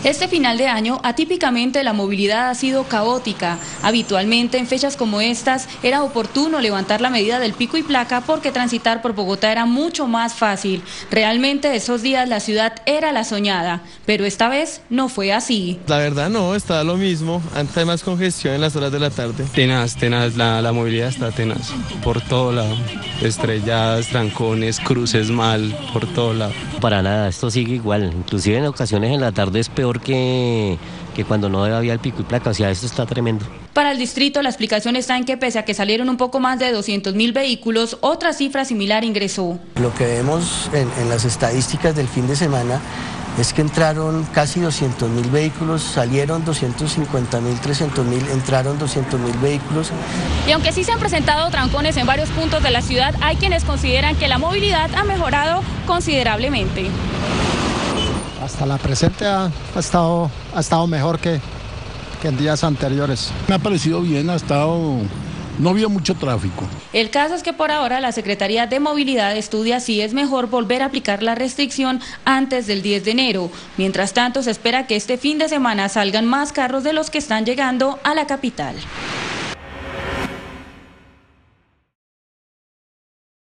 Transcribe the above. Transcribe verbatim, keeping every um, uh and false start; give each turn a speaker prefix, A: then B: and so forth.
A: Este final de año, atípicamente la movilidad ha sido caótica. Habitualmente en fechas como estas era oportuno levantar la medida del pico y placa porque transitar por Bogotá era mucho más fácil. Realmente esos días la ciudad era la soñada, pero esta vez no fue así.
B: La verdad no, está lo mismo, antes hay más congestión en las horas de la tarde.
C: Tenaz, tenaz, la, la movilidad está tenaz, por todo lado, estrelladas, trancones, cruces mal, por todo lado.
D: Para nada, esto sigue igual, inclusive en ocasiones en la tarde es peor que, que cuando no había el pico y placa, o sea, esto está tremendo.
A: Para el distrito, la explicación está en que pese a que salieron un poco más de doscientos mil vehículos, otra cifra similar ingresó.
E: Lo que vemos en, en las estadísticas del fin de semana es que entraron casi doscientos mil vehículos, salieron doscientos cincuenta mil, trescientos mil, entraron doscientos mil vehículos.
A: Y aunque sí se han presentado trancones en varios puntos de la ciudad, hay quienes consideran que la movilidad ha mejorado considerablemente.
F: Hasta la presente ha, ha, estado, ha estado mejor que, que en días anteriores.
G: Me ha parecido bien, ha estado... no había mucho tráfico.
A: El caso es que por ahora la Secretaría de Movilidad estudia si es mejor volver a aplicar la restricción antes del diez de enero. Mientras tanto, se espera que este fin de semana salgan más carros de los que están llegando a la capital.